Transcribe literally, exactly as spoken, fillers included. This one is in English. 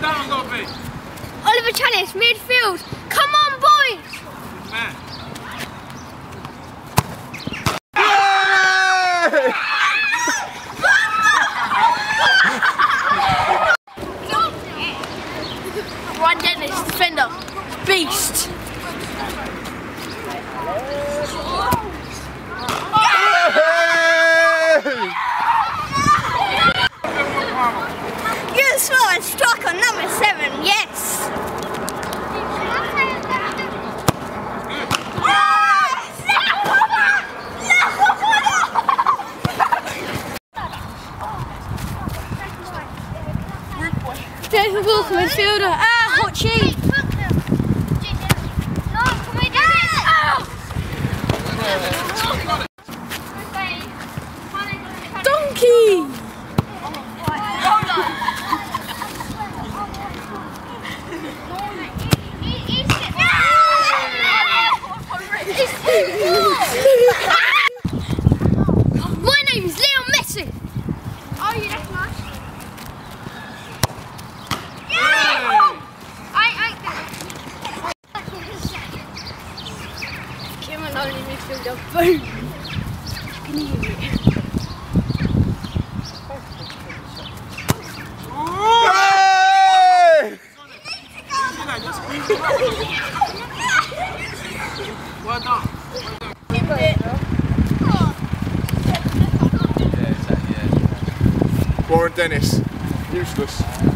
down got to be? Oliver Challis, midfield. Come on, boys. Man. Ryan Dennis, defender. Beast. You saw a strike on number seven, yes. Jason Walker, midfielder. Ah, hot cheese. Donkey. My name is Leo Messi. Oh, yeah, that's nice. Yeah! I ain't that. Kim and only midfielder. Boom. Can you hear me? Well done. Warren Dennis, useless.